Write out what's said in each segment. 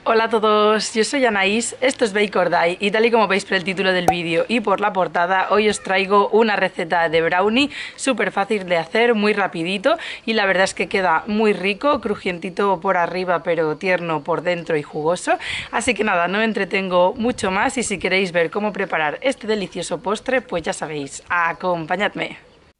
Hola a todos, yo soy Anaís, esto es Bake or Die y tal y como veis por el título del vídeo y por la portada, hoy os traigo una receta de brownie súper fácil de hacer, muy rapidito y la verdad es que queda muy rico, crujientito por arriba pero tierno por dentro y jugoso. Así que nada, no me entretengo mucho más y si queréis ver cómo preparar este delicioso postre, pues ya sabéis, acompañadme.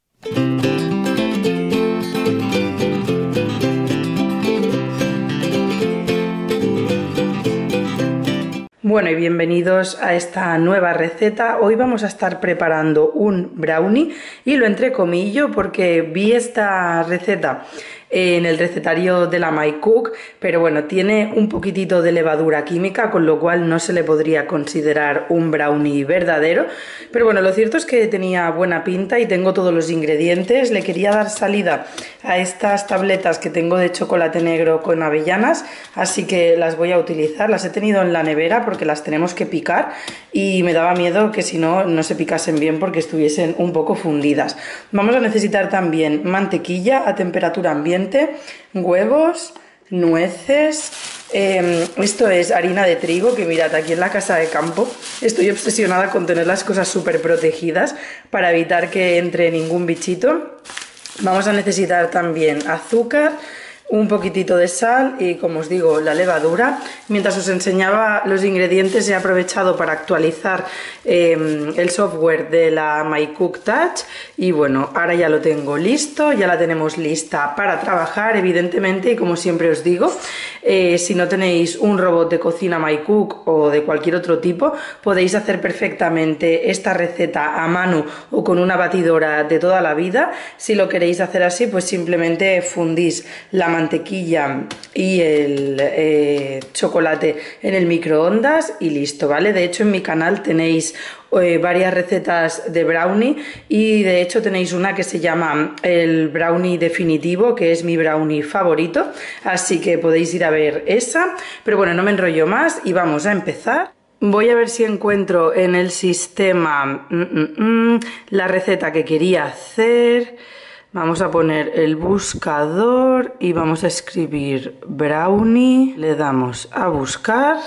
Bueno, y bienvenidos a esta nueva receta. Hoy vamos a estar preparando un brownie y lo entrecomillo porque vi esta receta en el recetario de la MyCook, pero bueno, tiene un poquitito de levadura química, con lo cual no se le podría considerar un brownie verdadero, pero bueno, lo cierto es que tenía buena pinta y tengo todos los ingredientes. Le quería dar salida a estas tabletas que tengo de chocolate negro con avellanas, así que las voy a utilizar. Las he tenido en la nevera porque las tenemos que picar y me daba miedo que si no, no se picasen bien porque estuviesen un poco fundidas. Vamos a necesitar también mantequilla a temperatura ambiente, huevos, nueces, esto es harina de trigo, que mirad, aquí en la casa de campo estoy obsesionada con tener las cosas súper protegidas para evitar que entre ningún bichito. Vamos a necesitar también azúcar, un poquitito de sal y, como os digo, la levadura. Mientras os enseñaba los ingredientes he aprovechado para actualizar el software de la MyCook Touch y bueno, ahora ya lo tengo listo, ya la tenemos lista para trabajar, evidentemente, y como siempre os digo, si no tenéis un robot de cocina MyCook o de cualquier otro tipo, podéis hacer perfectamente esta receta a mano o con una batidora de toda la vida. Si lo queréis hacer así, pues simplemente fundís la mantequilla y el chocolate en el microondas y listo, ¿vale? De hecho, en mi canal tenéis varias recetas de brownie y de hecho tenéis una que se llama el brownie definitivo, que es mi brownie favorito, así que podéis ir a ver esa. Pero bueno, no me enrollo más y vamos a empezar. Voy a ver si encuentro en el sistema la receta que quería hacer. Vamos a poner el buscador y vamos a escribir brownie. Le damos a buscar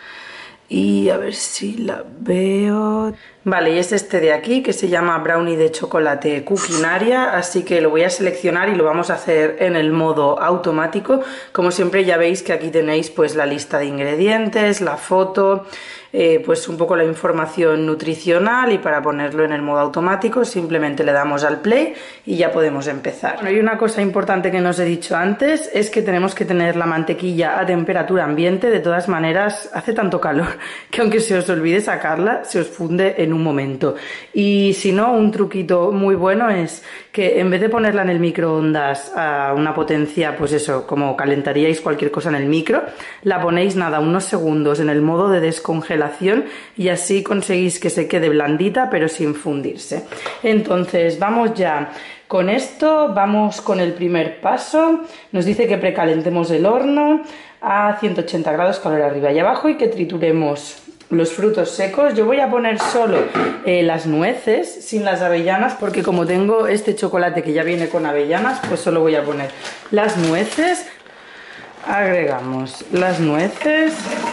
y a ver si la veo. Vale, y es este de aquí que se llama brownie de chocolate Cookinaria, así que lo voy a seleccionar y lo vamos a hacer en el modo automático. Como siempre ya veis que aquí tenéis pues la lista de ingredientes, la foto, pues un poco la información nutricional, y para ponerlo en el modo automático simplemente le damos al play y ya podemos empezar. Bueno, y una cosa importante que no os he dicho antes es que tenemos que tener la mantequilla a temperatura ambiente. De todas maneras hace tanto calor que aunque se os olvide sacarla, se os funde en un momento. Y si no, un truquito muy bueno es que en vez de ponerla en el microondas a una potencia, pues eso, como calentaríais cualquier cosa en el micro, la ponéis nada, unos segundos en el modo de descongelación y así conseguís que se quede blandita pero sin fundirse. Entonces vamos ya con esto, vamos con el primer paso. Nos dice que precalentemos el horno a 180 grados, calor arriba y abajo, y que trituremos los frutos secos. Yo voy a poner solo las nueces, sin las avellanas, porque como tengo este chocolate que ya viene con avellanas, pues solo voy a poner las nueces. Agregamos las nueces.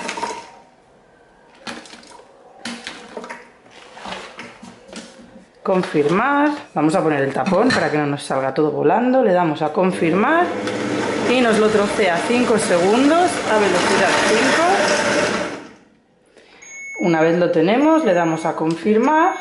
Confirmar. Vamos a poner el tapón para que no nos salga todo volando. Le damos a confirmar y nos lo trocea 5 segundos a velocidad 5. Una vez lo tenemos, le damos a confirmar.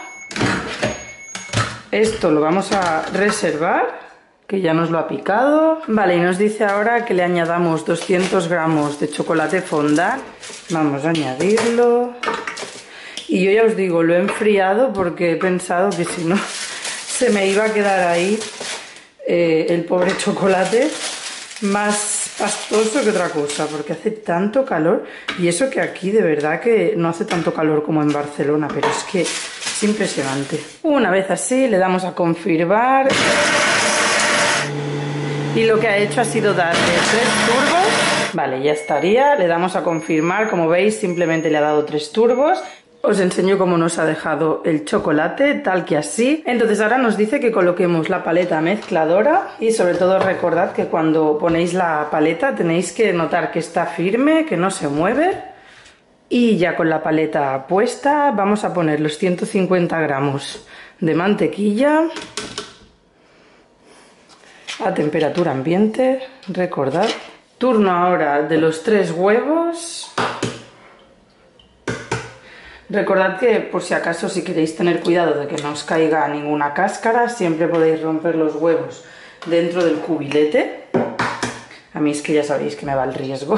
Esto lo vamos a reservar, que ya nos lo ha picado. Vale, y nos dice ahora que le añadamos 200 gramos de chocolate fondant. Vamos a añadirlo. Y yo ya os digo, lo he enfriado porque he pensado que si no se me iba a quedar ahí el pobre chocolate más pastoso que otra cosa, porque hace tanto calor. Y eso que aquí de verdad que no hace tanto calor como en Barcelona, pero es que es impresionante. Una vez así le damos a confirmar y lo que ha hecho ha sido darle 3 turbos. Vale, ya estaría. Le damos a confirmar, como veis simplemente le ha dado 3 turbos. Os enseño cómo nos ha dejado el chocolate, tal que así. Entonces ahora nos dice que coloquemos la paleta mezcladora y sobre todo recordad que cuando ponéis la paleta tenéis que notar que está firme, que no se mueve. Y ya con la paleta puesta vamos a poner los 150 gramos de mantequilla a temperatura ambiente, recordad. Turno ahora de los 3 huevos. Recordad que por si acaso, si queréis tener cuidado de que no os caiga ninguna cáscara, siempre podéis romper los huevos dentro del cubilete. A mí es que ya sabéis que me va el riesgo.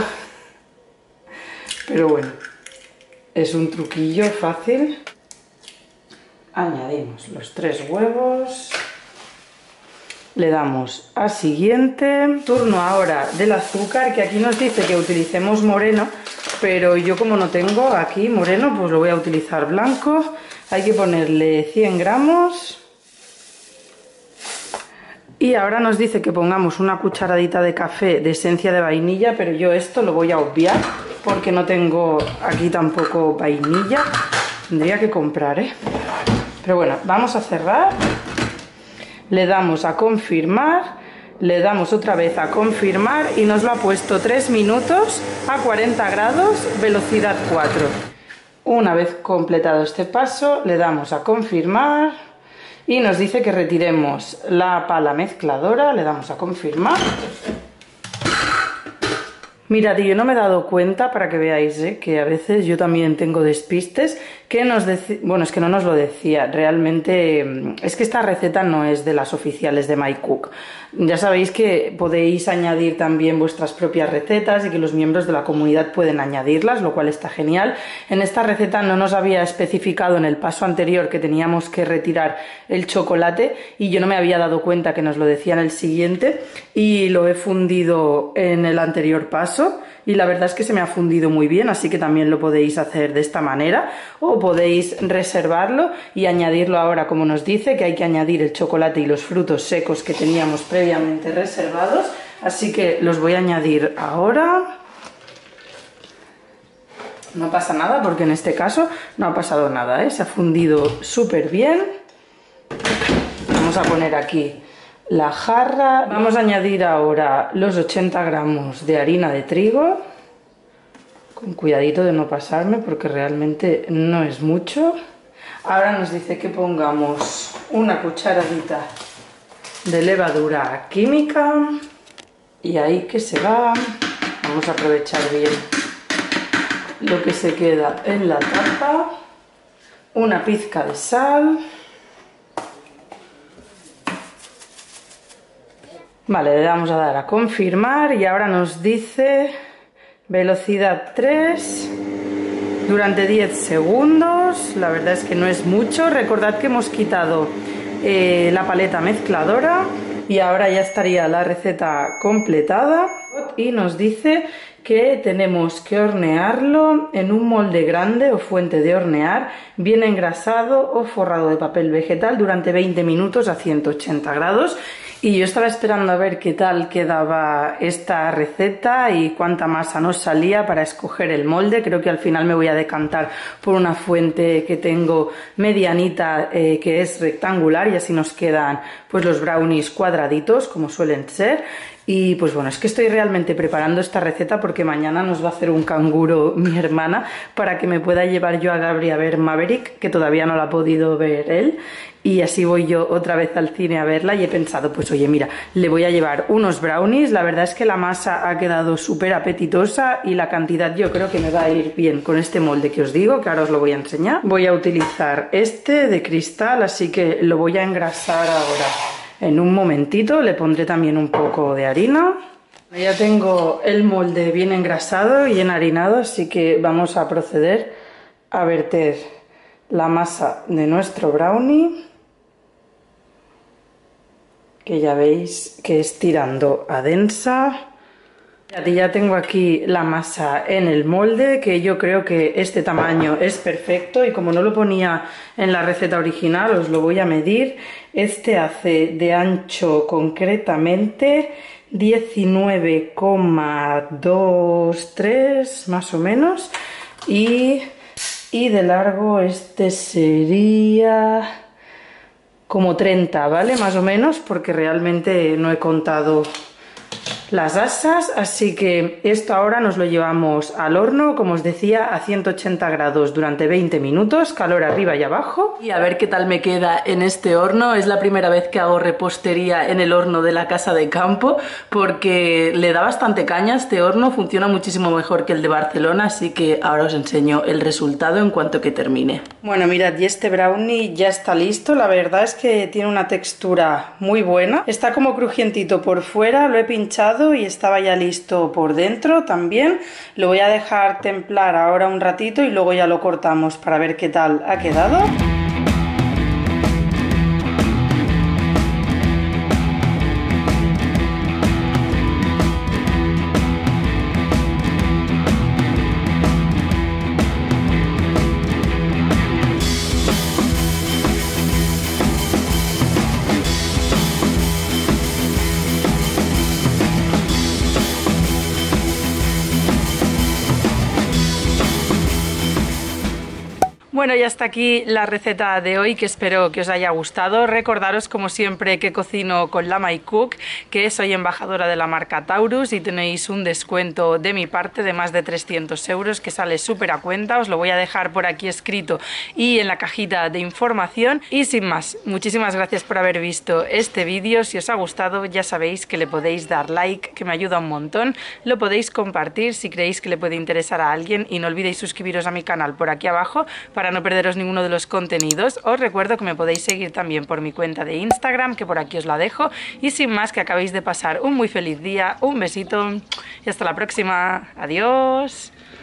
Pero bueno, es un truquillo fácil. Añadimos los 3 huevos. Le damos a siguiente. Turno ahora del azúcar, que aquí nos dice que utilicemos moreno, pero yo como no tengo aquí moreno, pues lo voy a utilizar blanco. Hay que ponerle 100 gramos. Y ahora nos dice que pongamos una cucharadita de café de esencia de vainilla, pero yo esto lo voy a obviar porque no tengo aquí tampoco vainilla. Tendría que comprar, ¿eh? Pero bueno, vamos a cerrar. Le damos a confirmar. Le damos otra vez a confirmar y nos lo ha puesto 3 minutos a 40 grados, velocidad 4. Una vez completado este paso, le damos a confirmar y nos dice que retiremos la pala mezcladora. Le damos a confirmar. Mirad, y yo no me he dado cuenta, para que veáis, que a veces yo también tengo despistes, que nos decía, bueno, es que no nos lo decía, realmente es que esta receta no es de las oficiales de MyCook. Ya sabéis que podéis añadir también vuestras propias recetas y que los miembros de la comunidad pueden añadirlas, lo cual está genial. En esta receta no nos había especificado en el paso anterior que teníamos que retirar el chocolate y yo no me había dado cuenta que nos lo decía en el siguiente y lo he fundido en el anterior paso. Y la verdad es que se me ha fundido muy bien, así que también lo podéis hacer de esta manera o podéis reservarlo y añadirlo ahora como nos dice, que hay que añadir el chocolate y los frutos secos que teníamos previamente reservados, así que los voy a añadir ahora. No pasa nada porque en este caso no ha pasado nada, ¿eh? Se ha fundido súper bien. Vamos a poner aquí la jarra. Vamos a añadir ahora los 80 gramos de harina de trigo, con cuidadito de no pasarme porque realmente no es mucho. Ahora nos dice que pongamos una cucharadita de levadura química y ahí que se va. Vamos a aprovechar bien lo que se queda en la tapa, una pizca de sal. Vale, le damos a dar a confirmar y ahora nos dice velocidad 3 durante 10 segundos. La verdad es que no es mucho. Recordad que hemos quitado la paleta mezcladora y ahora ya estaría la receta completada y nos dice que tenemos que hornearlo en un molde grande o fuente de hornear, bien engrasado o forrado de papel vegetal durante 20 minutos a 180 grados. Y yo estaba esperando a ver qué tal quedaba esta receta y cuánta masa nos salía para escoger el molde. Creo que al final me voy a decantar por una fuente que tengo medianita, que es rectangular, y así nos quedan pues los brownies cuadraditos como suelen ser. Y pues bueno, es que estoy realmente preparando esta receta porque mañana nos va a hacer un canguro mi hermana para que me pueda llevar yo a Gabri a ver Maverick, que todavía no la ha podido ver él. Y así voy yo otra vez al cine a verla y he pensado, pues oye, mira, le voy a llevar unos brownies. La verdad es que la masa ha quedado súper apetitosa y la cantidad yo creo que me va a ir bien con este molde que os digo, que ahora os lo voy a enseñar. Voy a utilizar este de cristal, así que lo voy a engrasar ahora. En un momentito le pondré también un poco de harina. Ya tengo el molde bien engrasado y enharinado, así que vamos a proceder a verter la masa de nuestro brownie, que ya veis que es tirando a densa. Ya tengo aquí la masa en el molde, que yo creo que este tamaño es perfecto y como no lo ponía en la receta original os lo voy a medir. Este hace de ancho concretamente 19,23 más o menos y y de largo este sería como 30, ¿vale? Más o menos, porque realmente no he contado las asas, así que esto ahora nos lo llevamos al horno, como os decía, a 180 grados durante 20 minutos, calor arriba y abajo. Y a ver qué tal me queda en este horno. Es la primera vez que hago repostería en el horno de la casa de campo, porque le da bastante caña a este horno, funciona muchísimo mejor que el de Barcelona, así que ahora os enseño el resultado en cuanto que termine. Bueno, mirad, y este brownie ya está listo. La verdad es que tiene una textura muy buena, está como crujientito por fuera, lo he pinchado y estaba ya listo por dentro también. Lo voy a dejar templar ahora un ratito y luego ya lo cortamos para ver qué tal ha quedado. Bueno, y hasta aquí la receta de hoy, que espero que os haya gustado. Recordaros, como siempre, que cocino con la My Cook, que soy embajadora de la marca Taurus y tenéis un descuento de mi parte de más de 300 euros que sale súper a cuenta. Os lo voy a dejar por aquí escrito y en la cajita de información. Y sin más, muchísimas gracias por haber visto este vídeo. Si os ha gustado, ya sabéis que le podéis dar like, que me ayuda un montón. Lo podéis compartir si creéis que le puede interesar a alguien y no olvidéis suscribiros a mi canal por aquí abajo para no perderos ninguno de los contenidos. Os recuerdo que me podéis seguir también por mi cuenta de Instagram, que por aquí os la dejo. Y sin más, que acabéis de pasar un muy feliz día, un besito y hasta la próxima. Adiós.